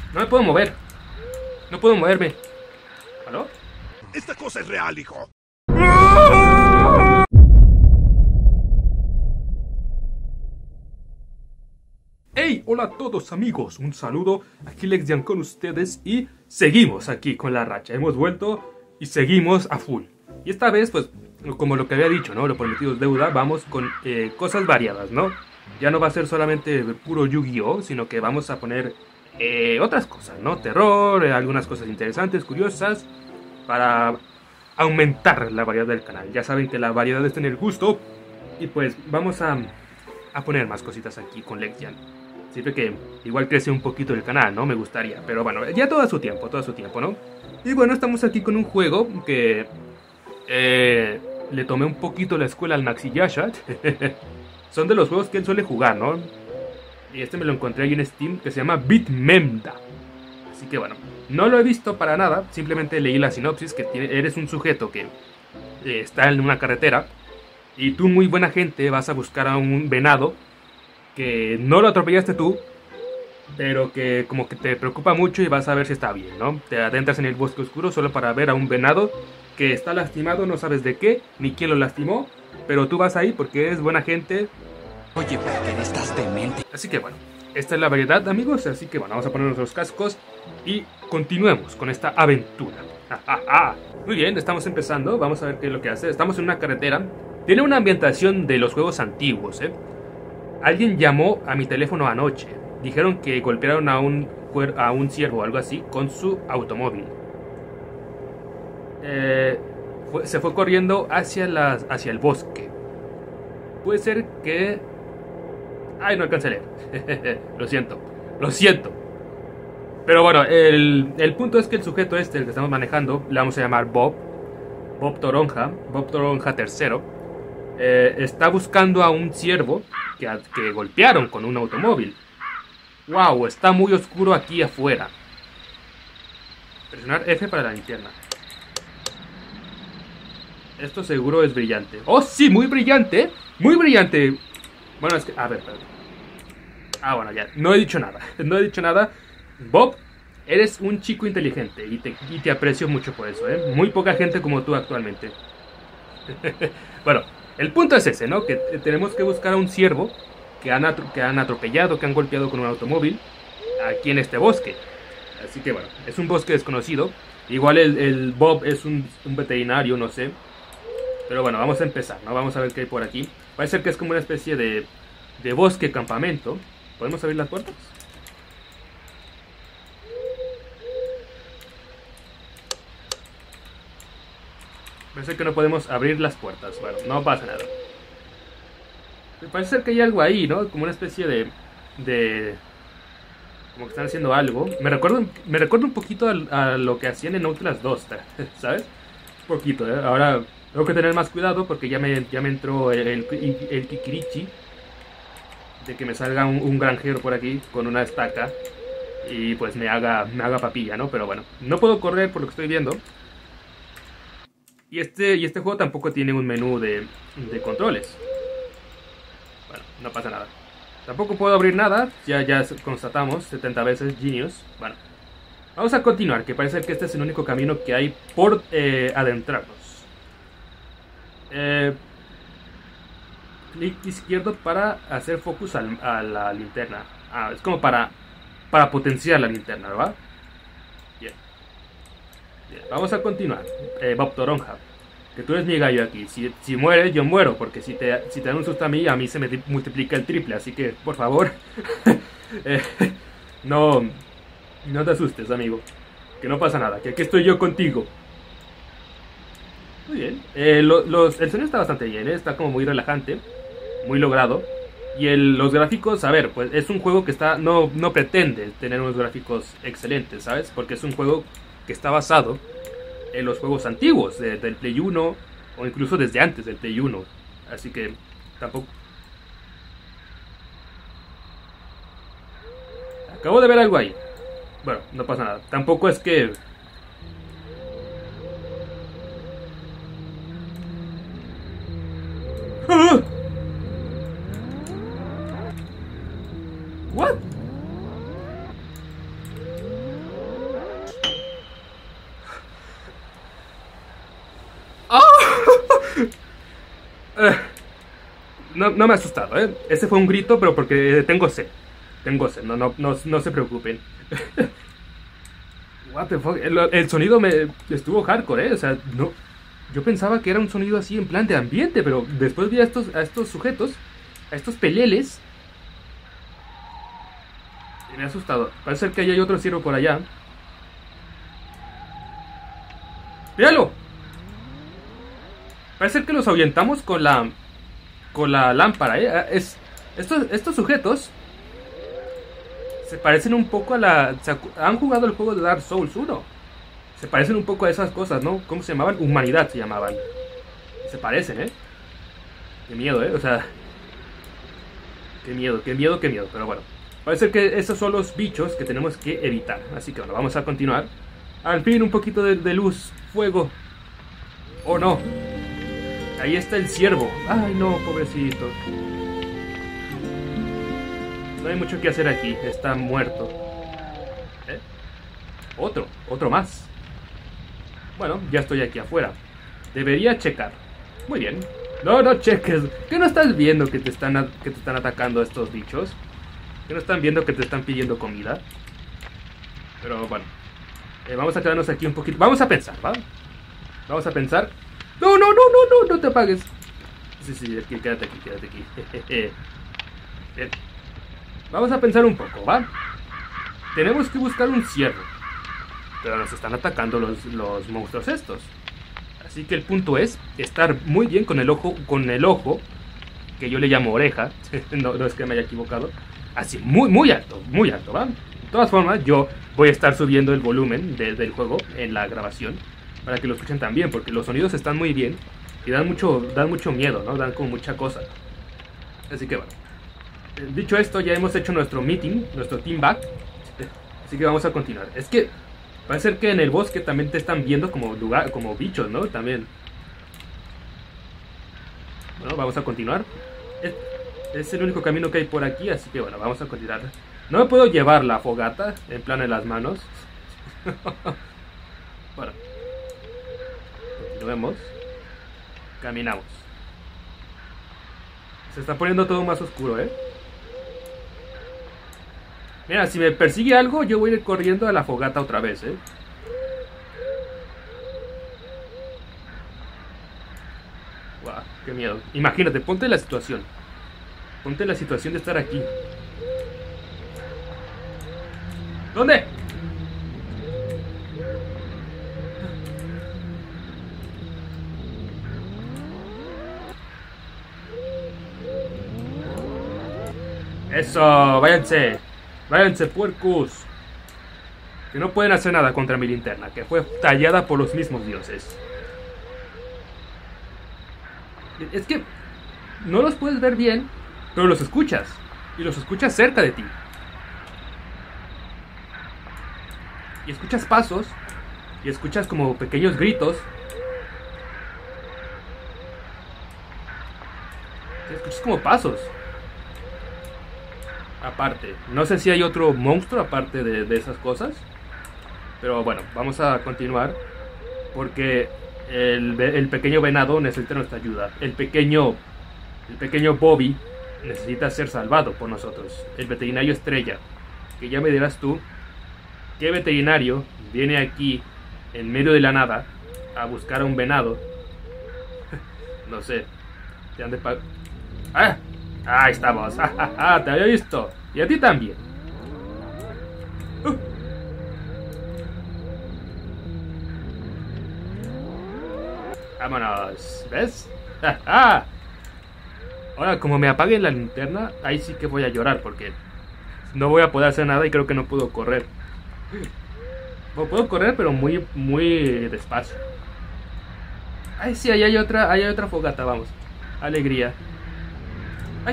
No me puedo mover. No puedo moverme. ¿Aló? Esta cosa es real, hijo. Hey, hola a todos amigos, un saludo, aquí Lexian con ustedes y seguimos aquí con la racha, hemos vuelto y seguimos a full. Y esta vez, pues, como lo que había dicho, ¿no? Lo prometido es deuda, vamos con cosas variadas, ¿no? Ya no va a ser solamente puro Yu-Gi-Oh, sino que vamos a poner otras cosas, ¿no? Terror, algunas cosas interesantes, curiosas, para aumentar la variedad del canal. Ya saben que la variedad es tener gusto y pues vamos a poner más cositas aquí con Lexian. Siempre que igual crece un poquito el canal, ¿no? Me gustaría, pero bueno, ya todo a su tiempo, ¿no? Y bueno, estamos aquí con un juego que le tomé un poquito la escuela al Maxi Yasha. Son de los juegos que él suele jugar, ¿no? Y este me lo encontré ahí en Steam, que se llama Bitmemda. Así que bueno, no lo he visto para nada, simplemente leí la sinopsis, que eres un sujeto que está en una carretera y tú, muy buena gente, vas a buscar a un venado que no lo atropellaste tú, pero que como que te preocupa mucho y vas a ver si está bien, ¿no? Te adentras en el bosque oscuro solo para ver a un venado que está lastimado, no sabes de qué, ni quién lo lastimó, pero tú vas ahí porque eres buena gente. Oye, ¿por qué estás demente? Así que bueno, esta es la variedad, amigos, así que bueno, vamos a ponernos los cascos y continuemos con esta aventura. Muy bien, estamos empezando, vamos a ver qué es lo que hace. Estamos en una carretera, tiene una ambientación de los juegos antiguos, ¿eh? Alguien llamó a mi teléfono anoche. Dijeron que golpearon a un ciervo o algo así con su automóvil. Se fue corriendo hacia el bosque. Puede ser que... Ay, no alcancé a leer. Lo siento. Pero bueno, el punto es que el sujeto este, el que estamos manejando, le vamos a llamar Bob Toronja III. Está buscando a un ciervo que golpearon con un automóvil. Wow, está muy oscuro aquí afuera. Presionar F para la linterna. Esto seguro es brillante. ¡Oh, sí! ¡Muy brillante! ¡Muy brillante! Bueno, es que... A ver, espérate. Bueno, ya. No he dicho nada. Bob, eres un chico inteligente y te aprecio mucho por eso, ¿eh? Muy poca gente como tú actualmente. Bueno, el punto es ese, ¿no? Que tenemos que buscar a un ciervo que han atropellado, que han golpeado con un automóvil aquí en este bosque. Así que bueno, es un bosque desconocido. Igual el Bob es un veterinario, no sé. Pero bueno, vamos a empezar, ¿no? Vamos a ver qué hay por aquí. Parece que es como una especie de bosque campamento. ¿Podemos abrir las puertas? Parece que no podemos abrir las puertas. Bueno, no pasa nada. Me parece ser que hay algo ahí, ¿no? Como una especie de como que están haciendo algo. Me recuerda un poquito a lo que hacían en Outlast 2, ¿sabes? Un poquito, ¿eh? Ahora tengo que tener más cuidado porque ya me entró el kikirichi de que me salga un granjero por aquí con una estaca y pues me haga papilla, ¿no? Pero bueno, no puedo correr por lo que estoy viendo. Y este juego tampoco tiene un menú de controles. Bueno, no pasa nada. Tampoco puedo abrir nada, ya constatamos 70 veces, genius. Bueno, vamos a continuar, que parece que este es el único camino que hay por adentrarnos. Clic izquierdo para hacer focus a la linterna. Es como para potenciar la linterna, ¿verdad? Bien. Vamos a continuar. Bob Toronja, que tú eres mi gallo aquí. Si mueres, yo muero, porque si te dan un susto a mí se me multiplica el triple. Así que, por favor, no te asustes, amigo. Que no pasa nada, que aquí estoy yo contigo. Muy bien. El sonido está bastante bien, ¿eh? Está como muy relajante, muy logrado. Y los gráficos, a ver, pues es un juego que no pretende tener unos gráficos excelentes, ¿sabes? Porque es un juego que está basado en los juegos antiguos del Play 1 o incluso desde antes del Play 1. Así que tampoco... Acabo de ver algo ahí. Bueno, no pasa nada. Tampoco es que... ¡Ah! ¿What? no me ha asustado, ¿eh? Ese fue un grito, pero porque tengo sed. Tengo sed, no se preocupen. What the fuck, el sonido me estuvo hardcore, ¿eh? O sea, no... Yo pensaba que era un sonido así en plan de ambiente, pero después vi a estos sujetos, a estos peleles, y me ha asustado. Parece ser que ahí hay otro ciervo por allá. ¡Míralo! Parece que los ahuyentamos con la lámpara, ¿eh? Estos sujetos se parecen un poco a la... ¿Han jugado el juego de Dark Souls 1? Se parecen un poco a esas cosas, ¿no? ¿Cómo se llamaban? Humanidad se llamaban. Se parecen, ¿eh? Qué miedo, ¿eh? O sea... Qué miedo. Pero bueno. Parece que esos son los bichos que tenemos que evitar. Así que bueno, vamos a continuar. Al fin un poquito de luz, fuego. Oh, no. Ahí está el ciervo. Ay, no, pobrecito. No hay mucho que hacer aquí. Está muerto. ¿Eh? Otro más. Bueno, ya estoy aquí afuera. Debería checar. Muy bien. No cheques. ¿Qué no estás viendo que te están atacando estos bichos? ¿Qué no están viendo que te están pidiendo comida? Pero bueno. Vamos a quedarnos aquí un poquito. Vamos a pensar, ¿va? Vamos a pensar. No te apagues. Sí, quédate aquí. Bien. Vamos a pensar un poco, ¿va? Tenemos que buscar un ciervo. Pero nos están atacando los monstruos estos. Así que el punto es estar muy bien con el ojo, que yo le llamo oreja. no es que me haya equivocado. Así, muy alto, ¿va? De todas formas, yo voy a estar subiendo el volumen del juego en la grabación para que lo escuchen también, porque los sonidos están muy bien y dan mucho miedo, ¿no? Dan como mucha cosa. Así que bueno. Dicho esto, ya hemos hecho nuestro meeting, nuestro team back. Así que vamos a continuar. Es que parece ser que en el bosque también te están viendo como bichos, ¿no? También. Bueno, vamos a continuar. Es el único camino que hay por aquí, así que bueno, vamos a continuar. No me puedo llevar la fogata en plan en las manos. Bueno. Continuemos. Caminamos. Se está poniendo todo más oscuro, ¿eh? Mira, si me persigue algo, yo voy a ir corriendo a la fogata otra vez, ¿eh? Guau, qué miedo. Imagínate, ponte la situación. Ponte la situación de estar aquí. ¿Dónde? Eso, váyanse. Váyanse, puercos. Que no pueden hacer nada contra mi linterna, que fue tallada por los mismos dioses. Es que no los puedes ver bien, pero los escuchas. Y los escuchas cerca de ti. Y escuchas pasos. Y escuchas como pequeños gritos. Y escuchas como pasos. Aparte, no sé si hay otro monstruo aparte de esas cosas. Pero bueno, vamos a continuar. Porque el pequeño venado necesita nuestra ayuda. El pequeño Bobby necesita ser salvado por nosotros. El veterinario estrella. Que ya me dirás tú, ¿qué veterinario viene aquí en medio de la nada a buscar a un venado? No sé. Te han de pagar. ¡Ah! Ahí estamos. Te había visto. Y a ti también. Vámonos. ¿Ves? Ahora, como me apaguen la linterna, ahí sí que voy a llorar porque no voy a poder hacer nada y creo que no puedo correr. Puedo correr, pero muy despacio. Ay, sí, ahí hay otra fogata, vamos. Alegría. Ay.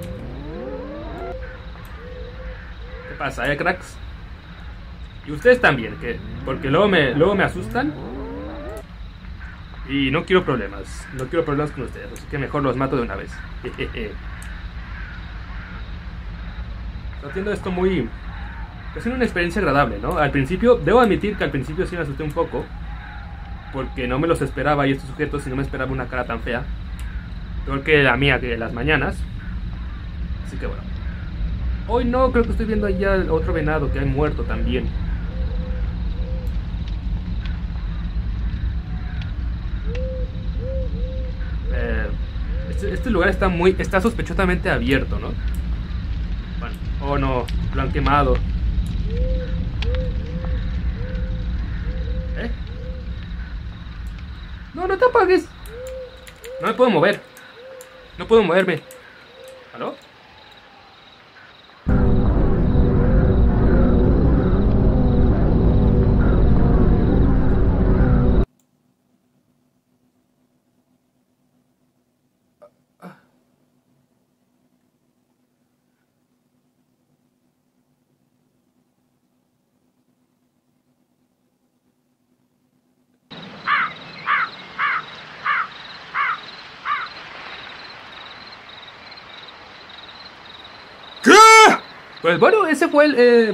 ¿Qué pasa, cracks? Y ustedes también, porque luego me asustan. Y no quiero problemas. No quiero problemas con ustedes, así que mejor los mato de una vez. Está haciendo esto muy... Está siendo una experiencia agradable, ¿no? Al principio, debo admitir que al principio sí me asusté un poco. Porque no me los esperaba y estos sujetos, y no me esperaba una cara tan fea. Peor que la mía, que las mañanas. Así que bueno. Hoy no, creo que estoy viendo allá otro venado que ha muerto también. Este lugar está sospechosamente abierto, ¿no? Bueno, oh no, lo han quemado. ¿Eh? No, no te apagues. No me puedo mover. No puedo moverme. ¿Aló? Pues bueno, ese fue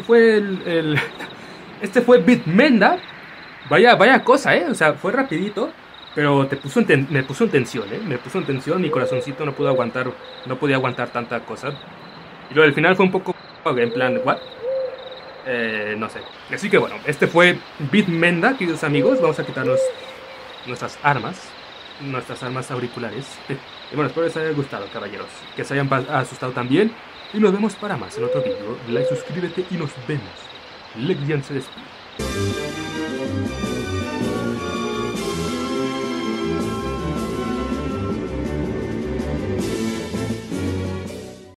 este fue Bitmenda. Vaya cosa, o sea, fue rapidito, pero me puso en tensión, me puso en tensión, mi corazoncito no podía aguantar tanta cosa. Y lo del final fue un poco en plan, ¿what? No sé. Así que bueno, este fue Bitmenda, queridos amigos. Vamos a quitarnos nuestras armas auriculares. Y bueno, espero les haya gustado, caballeros, que se hayan asustado también. Y nos vemos para más en otro vídeo. Like, suscríbete y nos vemos. Lexian se despide.